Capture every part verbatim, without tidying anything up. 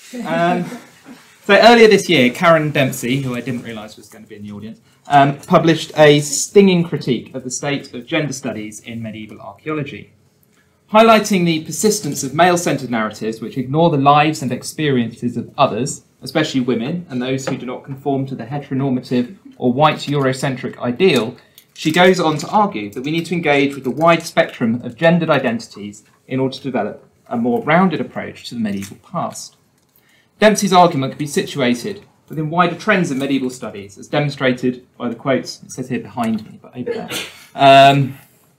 Um, so earlier this year, Karen Dempsey, who I didn't realise was going to be in the audience, um, published a stinging critique of the state of gender studies in medieval archaeology, highlighting the persistence of male-centred narratives which ignore the lives and experiences of others, especially women and those who do not conform to the heteronormative or white Eurocentric ideal. She goes on to argue that we need to engage with the wide spectrum of gendered identities in order to develop a more rounded approach to the medieval past. Dempsey's argument can be situated within wider trends in medieval studies, as demonstrated by the quotes, it says here behind me, but over there, um,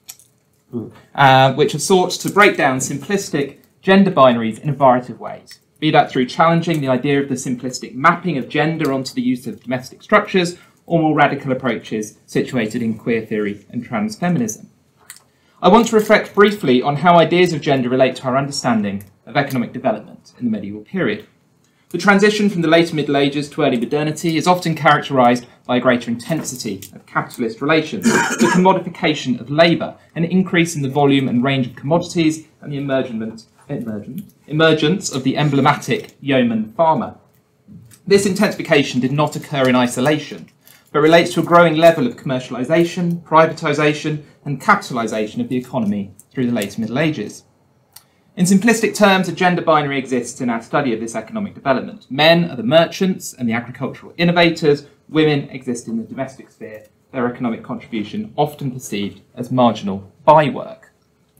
uh, which have sought to break down simplistic gender binaries in a variety of ways, be that through challenging the idea of the simplistic mapping of gender onto the use of domestic structures, or more radical approaches situated in queer theory and transfeminism. I want to reflect briefly on how ideas of gender relate to our understanding of economic development in the medieval period. The transition from the later Middle Ages to early modernity is often characterised by a greater intensity of capitalist relations, the commodification of labour, an increase in the volume and range of commodities, and the emergence, emergence, emergence of the emblematic yeoman farmer. This intensification did not occur in isolation, but relates to a growing level of commercialisation, privatisation, and capitalisation of the economy through the later Middle Ages. In simplistic terms, a gender binary exists in our study of this economic development. Men are the merchants and the agricultural innovators. Women exist in the domestic sphere, their economic contribution often perceived as marginal bywork.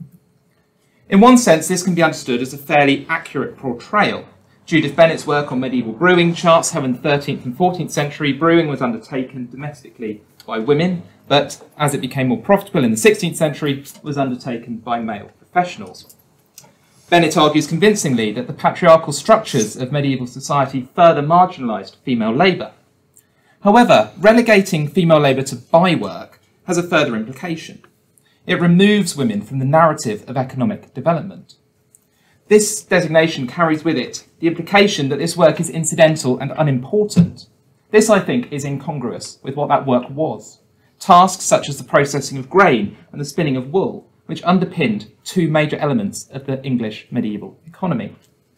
In one sense, this can be understood as a fairly accurate portrayal. Judith Bennet's work on medieval brewing charts how in the thirteenth and fourteenth century brewing was undertaken domestically by women, but as it became more profitable in the sixteenth century, was undertaken by male professionals. Bennet argues convincingly that the patriarchal structures of medieval society further marginalised female labour. However, relegating female labour to bywork has a further implication. It removes women from the narrative of economic development. This designation carries with it the implication that this work is incidental and unimportant. This, I think, is incongruous with what that work was. Tasks such as the processing of grain and the spinning of wool, which underpinned two major elements of the English medieval economy.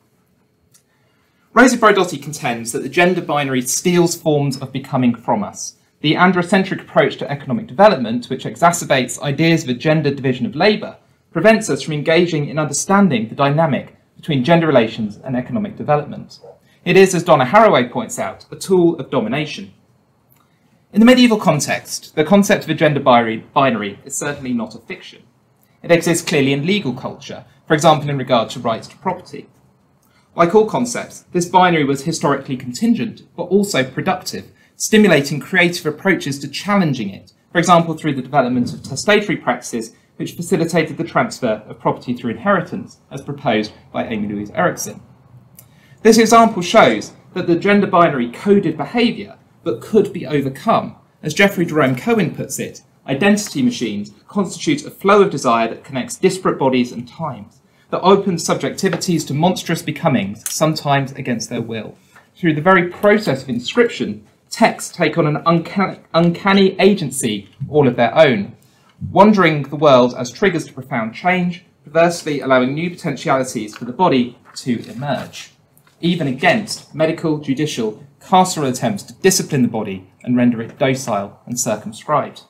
Rosins Braidotti contends that the gender binary steals forms of becoming from us. The androcentric approach to economic development, which exacerbates ideas of a gender division of labour, prevents us from engaging in understanding the dynamic between gender relations and economic development. It is, as Donna Harraway points out, a tool of domination. In the medieval context, the concept of a gender binary is certainly not a fiction. It exists clearly in legal culture, for example in regard to rights to property. Like all concepts, this binary was historically contingent, but also productive, stimulating creative approaches to challenging it, for example through the development of testatory practices which facilitated the transfer of property through inheritance, as proposed by Amy Louise Erickson. This example shows that the gender binary coded behaviour, but could be overcome. As Jeffrey Jerome Cohen puts it, identity machines constitute a flow of desire that connects disparate bodies and times, that opens subjectivities to monstrous becomings, sometimes against their will. Through the very process of inscription, texts take on an uncanny, uncanny agency all of their own, wandering the world as triggers to profound change, perversely allowing new potentialities for the body to emerge, even against medical, judicial, carceral attempts to discipline the body and render it docile and circumscribed.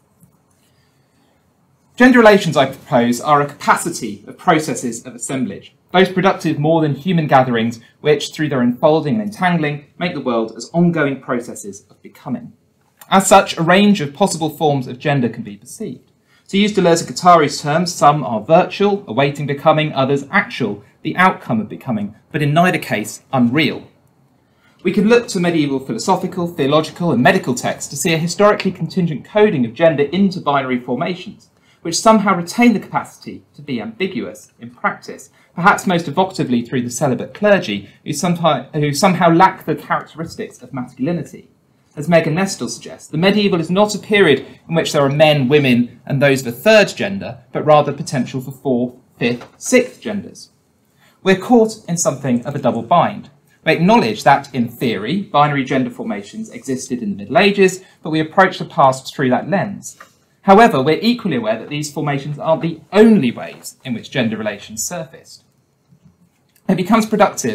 Gender relations, I propose, are a capacity of processes of assemblage, those productive more than human gatherings which, through their unfolding and entangling, make the world as ongoing processes of becoming. As such, a range of possible forms of gender can be perceived. To use Deleuze-Guattari's terms, some are virtual, awaiting becoming, others actual, the outcome of becoming, but in neither case unreal. We can look to medieval philosophical, theological and medical texts to see a historically contingent coding of gender into binary formations, which somehow retain the capacity to be ambiguous in practice, perhaps most evocatively through the celibate clergy, who, who somehow lack the characteristics of masculinity. As Megan Nestle suggests, the medieval is not a period in which there are men, women, and those of a third gender, but rather potential for fourth, fifth, sixth genders. We're caught in something of a double bind. We acknowledge that, in theory, binary gender formations existed in the Middle Ages, but we approach the past through that lens. However, we're equally aware that these formations aren't the only ways in which gender relations surfaced. It becomes productive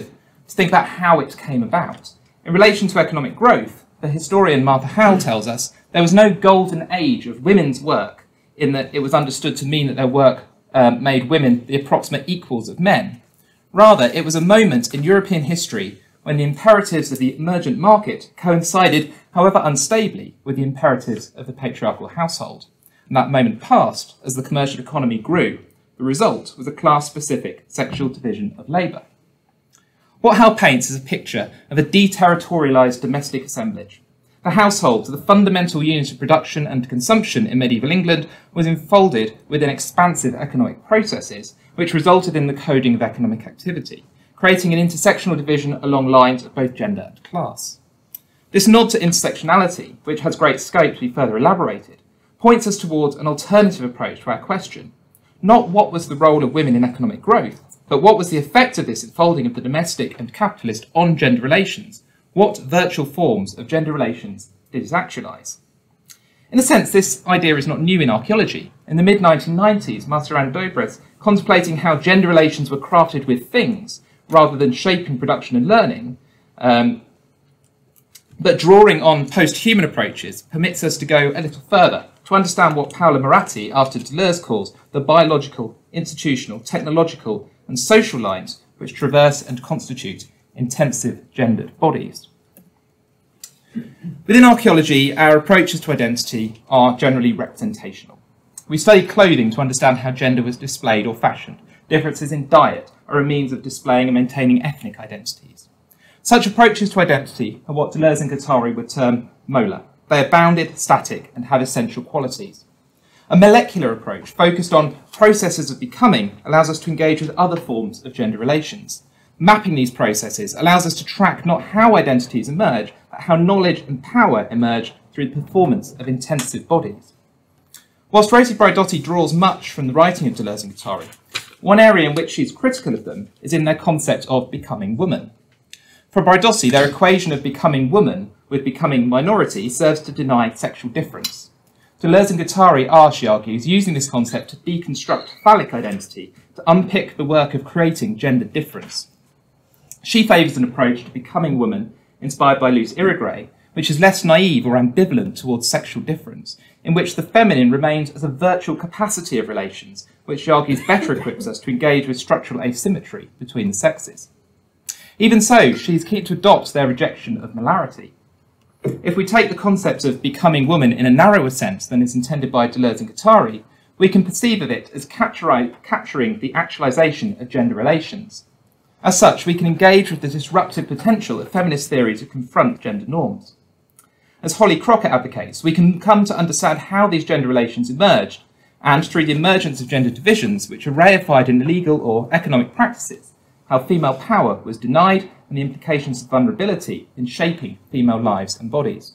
to think about how it came about. In relation to economic growth, the historian Martha Howell tells us there was no golden age of women's work in that it was understood to mean that their work um, made women the approximate equals of men. Rather, it was a moment in European history when the imperatives of the emergent market coincided, however unstably, with the imperatives of the patriarchal household. And that moment passed as the commercial economy grew. The result was a class-specific sexual division of labour. What Howell paints is a picture of a deterritorialised domestic assemblage. The household, the fundamental unit of production and consumption in medieval England, was enfolded within expansive economic processes, which resulted in the coding of economic activity, creating an intersectional division along lines of both gender and class. This nod to intersectionality, which has great scope to be further elaborated, points us towards an alternative approach to our question. Not what was the role of women in economic growth, but what was the effect of this enfolding of the domestic and capitalist on gender relations? What virtual forms of gender relations did it actualise? In a sense, this idea is not new in archaeology. In the mid nineteen nineties, Marcel Dobres, contemplating how gender relations were crafted with things rather than shaping production and learning, um, but drawing on post-human approaches, permits us to go a little further, to understand what Paolo Moratti, after Deleuze, calls the biological, institutional, technological and social lines which traverse and constitute intensive gendered bodies. Within archaeology, our approaches to identity are generally representational. We study clothing to understand how gender was displayed or fashioned. Differences in diet are a means of displaying and maintaining ethnic identities. Such approaches to identity are what Deleuze and Guattari would term molar. They are bounded, static, and have essential qualities. A molecular approach focused on processes of becoming allows us to engage with other forms of gender relations. Mapping these processes allows us to track not how identities emerge, but how knowledge and power emerge through the performance of intensive bodies. Whilst Rosins Braidotti draws much from the writing of Deleuze and Guattari, one area in which she's critical of them is in their concept of becoming woman. For Braidotti, their equation of becoming woman with becoming minority serves to deny sexual difference. Deleuze and Guattari are, she argues, using this concept to deconstruct phallic identity, to unpick the work of creating gender difference. She favours an approach to becoming woman inspired by Luce Irigaray, which is less naive or ambivalent towards sexual difference, in which the feminine remains as a virtual capacity of relations, which she argues better equips us to engage with structural asymmetry between the sexes. Even so, she is keen to adopt their rejection of molarity. If we take the concept of becoming woman in a narrower sense than is intended by Deleuze and Guattari, we can perceive of it as capturing the actualisation of gender relations. As such, we can engage with the disruptive potential of feminist theory to confront gender norms. As Holly Crocker advocates, we can come to understand how these gender relations emerged, and through the emergence of gender divisions, which are reified in legal or economic practices, how female power was denied and the implications of vulnerability in shaping female lives and bodies.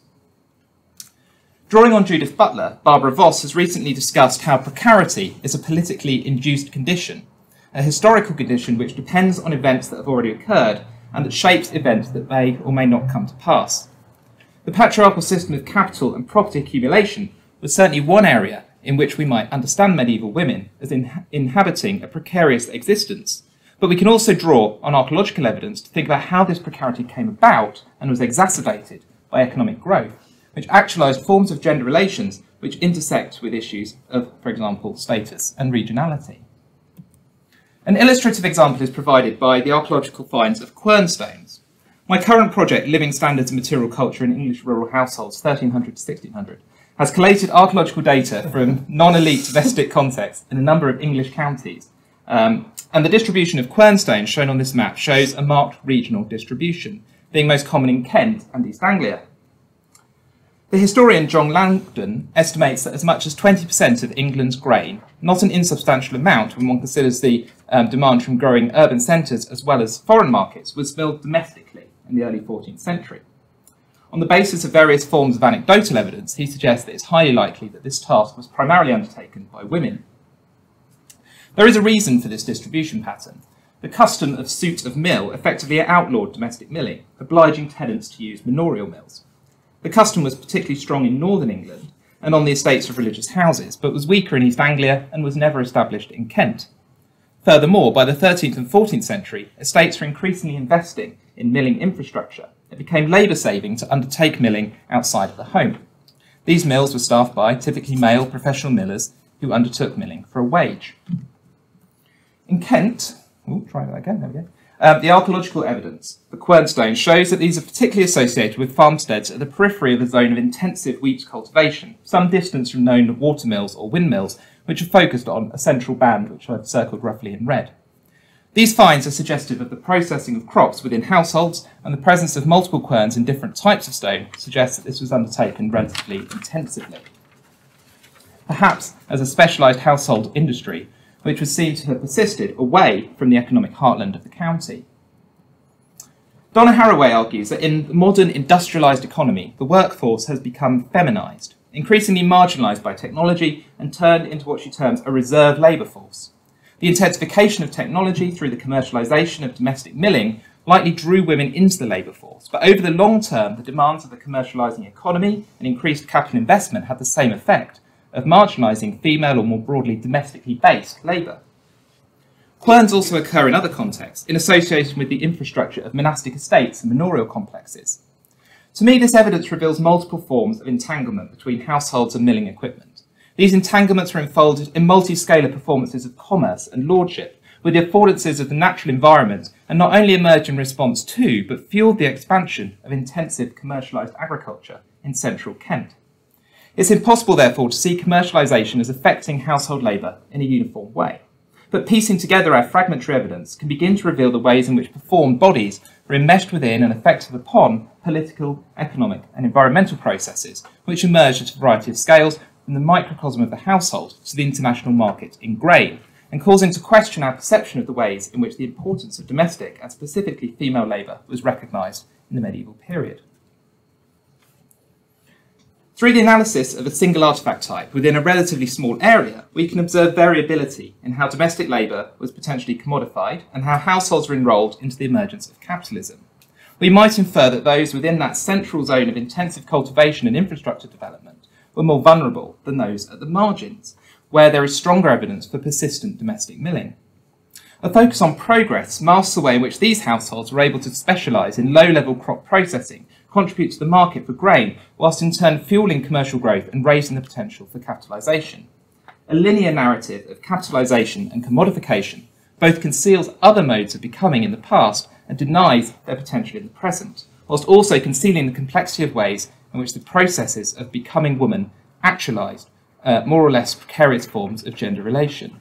Drawing on Judith Butler, Barbara Voss has recently discussed how precarity is a politically induced condition, a historical condition which depends on events that have already occurred and that shapes events that may or may not come to pass. The patriarchal system of capital and property accumulation was certainly one area in which we might understand medieval women as in inhabiting a precarious existence, but we can also draw on archaeological evidence to think about how this precarity came about and was exacerbated by economic growth, which actualised forms of gender relations which intersect with issues of, for example, status and regionality. An illustrative example is provided by the archaeological finds of quernstones. My current project, Living Standards and Material Culture in English Rural Households, thirteen hundred to sixteen hundred, has collated archaeological data from non-elite domestic contexts in a number of English counties, um, and the distribution of quernstones shown on this map shows a marked regional distribution, being most common in Kent and East Anglia. The historian John Langdon estimates that as much as twenty percent of England's grain, not an insubstantial amount when one considers the um, demand from growing urban centres as well as foreign markets, was milled domestically in the early fourteenth century. On the basis of various forms of anecdotal evidence, he suggests that it's highly likely that this task was primarily undertaken by women. There is a reason for this distribution pattern. The custom of suit of mill effectively outlawed domestic milling, obliging tenants to use manorial mills. The custom was particularly strong in northern England and on the estates of religious houses, but was weaker in East Anglia and was never established in Kent. Furthermore, by the thirteenth and fourteenth century, estates were increasingly investing in milling infrastructure, it became labour-saving to undertake milling outside of the home. These mills were staffed by typically male professional millers who undertook milling for a wage. In Kent, ooh, try that again, there we go. Um, the archaeological evidence for quernstone shows that these are particularly associated with farmsteads at the periphery of a zone of intensive wheat cultivation, some distance from known watermills or windmills, which are focused on a central band, which I've circled roughly in red. These finds are suggestive of the processing of crops within households, and the presence of multiple querns in different types of stone suggests that this was undertaken relatively intensively. Perhaps as a specialised household industry, which was seen to have persisted away from the economic heartland of the county. Donna Harraway argues that in the modern industrialised economy, the workforce has become feminised, increasingly marginalised by technology and turned into what she terms a reserve labour force. The intensification of technology through the commercialisation of domestic milling likely drew women into the labour force, but over the long term, the demands of the commercialising economy and increased capital investment had the same effect of marginalising female or more broadly domestically based labour. Querns also occur in other contexts, in association with the infrastructure of monastic estates and manorial complexes. To me, this evidence reveals multiple forms of entanglement between households and milling equipment. These entanglements are enfolded in multi-scalar performances of commerce and lordship, with the affordances of the natural environment, and not only emerged in response to, but fueled the expansion of intensive commercialised agriculture in central Kent. It's impossible, therefore, to see commercialisation as affecting household labour in a uniform way. But piecing together our fragmentary evidence can begin to reveal the ways in which performed bodies are enmeshed within and effective upon political, economic and environmental processes, which emerge at a variety of scales from the microcosm of the household to the international market in grain, and causing to question our perception of the ways in which the importance of domestic and specifically female labour was recognised in the medieval period. Through the analysis of a single artefact type within a relatively small area, we can observe variability in how domestic labour was potentially commodified and how households were enrolled into the emergence of capitalism. We might infer that those within that central zone of intensive cultivation and infrastructure development were more vulnerable than those at the margins, where there is stronger evidence for persistent domestic milling. A focus on progress masks the way in which these households were able to specialise in low-level crop processing, contribute to the market for grain, whilst in turn fueling commercial growth and raising the potential for capitalisation. A linear narrative of capitalisation and commodification both conceals other modes of becoming in the past and denies their potential in the present, whilst also concealing the complexity of ways in which the processes of becoming woman actualised uh, more or less precarious forms of gender relation.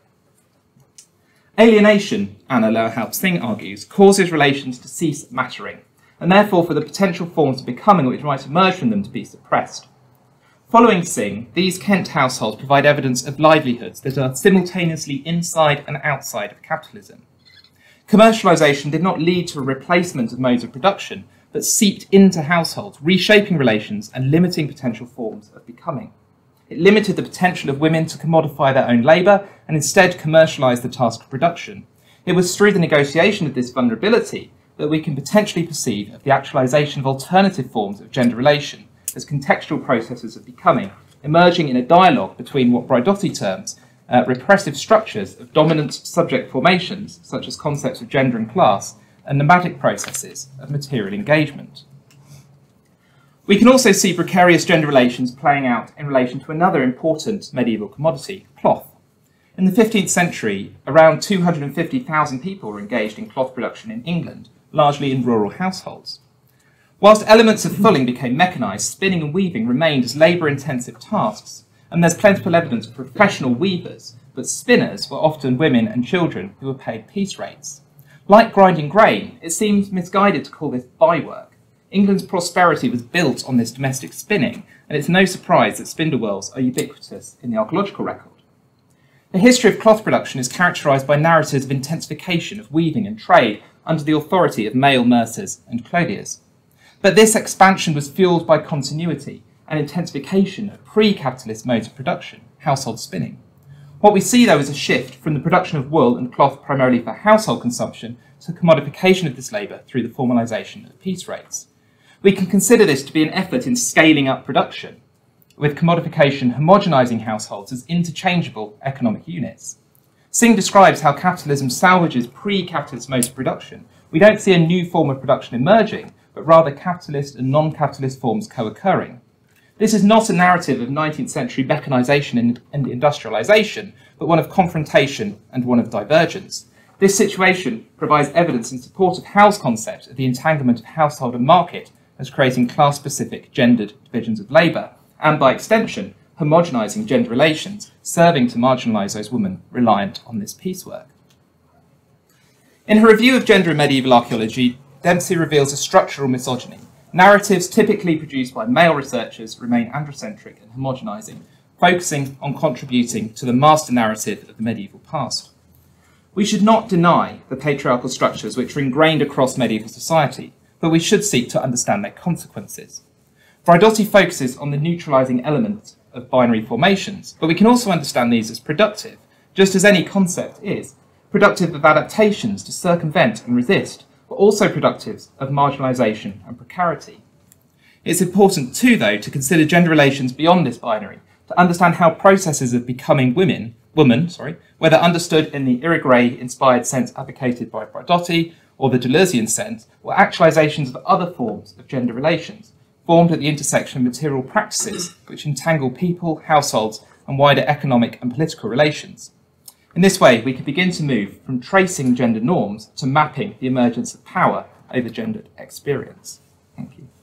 Alienation, Anna Lowerhouse-Singh argues, causes relations to cease mattering, and therefore for the potential forms of becoming which might emerge from them to be suppressed. Following Singh, these Kent households provide evidence of livelihoods that are simultaneously inside and outside of capitalism. Commercialisation did not lead to a replacement of modes of production, but seeped into households, reshaping relations and limiting potential forms of becoming. It limited the potential of women to commodify their own labour and instead commercialise the task of production. It was through the negotiation of this vulnerability that we can potentially perceive of the actualisation of alternative forms of gender relation as contextual processes of becoming, emerging in a dialogue between what Braidotti terms uh, repressive structures of dominant subject formations, such as concepts of gender and class, and nomadic processes of material engagement. We can also see precarious gender relations playing out in relation to another important medieval commodity, cloth. In the fifteenth century, around two hundred fifty thousand people were engaged in cloth production in England, largely in rural households. Whilst elements of fulling became mechanised, spinning and weaving remained as labour-intensive tasks, and there's plentiful evidence of professional weavers, but spinners were often women and children who were paid piece rates. Like grinding grain, it seems misguided to call this bywork. England's prosperity was built on this domestic spinning, and it's no surprise that spindle wheels are ubiquitous in the archaeological record. The history of cloth production is characterised by narratives of intensification of weaving and trade under the authority of male mercers and clothiers. But this expansion was fuelled by continuity and intensification of pre-capitalist modes of production, household spinning. What we see, though, is a shift from the production of wool and cloth primarily for household consumption to commodification of this labour through the formalisation of piece rates. We can consider this to be an effort in scaling up production, with commodification homogenising households as interchangeable economic units. Singh describes how capitalism salvages pre-capitalist modes of production, we don't see a new form of production emerging, but rather capitalist and non-capitalist forms co-occurring. This is not a narrative of nineteenth century mechanisation and, and industrialisation, but one of confrontation and one of divergence. This situation provides evidence in support of Howe's concept of the entanglement of household and market as creating class-specific gendered divisions of labour, and by extension, homogenising gender relations, serving to marginalise those women reliant on this piecework. In her review of gender in medieval archaeology, Dempsey reveals a structural misogyny. Narratives typically produced by male researchers remain androcentric and homogenising, focusing on contributing to the master narrative of the medieval past. We should not deny the patriarchal structures which are ingrained across medieval society, but we should seek to understand their consequences. Braidotti focuses on the neutralising element of binary formations, but we can also understand these as productive, just as any concept is, productive of adaptations to circumvent and resist, but also productive of marginalisation and precarity. It's important too, though, to consider gender relations beyond this binary, to understand how processes of becoming women, woman, sorry, whether understood in the Irigaray-inspired sense advocated by Braidotti or the Deleuzian sense, were actualisations of other forms of gender relations, formed at the intersection of material practices which entangle people, households, and wider economic and political relations. In this way, we can begin to move from tracing gender norms to mapping the emergence of power over gendered experience. Thank you.